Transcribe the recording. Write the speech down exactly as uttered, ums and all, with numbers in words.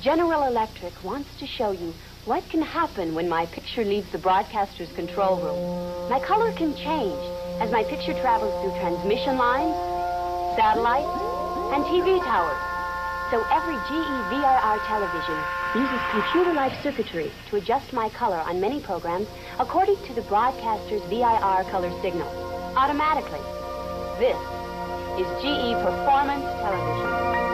General Electric wants to show you what can happen when my picture leaves the broadcaster's control room. My color can change as my picture travels through transmission lines, satellites, and T V towers. So every G E V I R television uses computer-like circuitry to adjust my color on many programs according to the broadcaster's V I R color signal, automatically. This is G E Performance Television.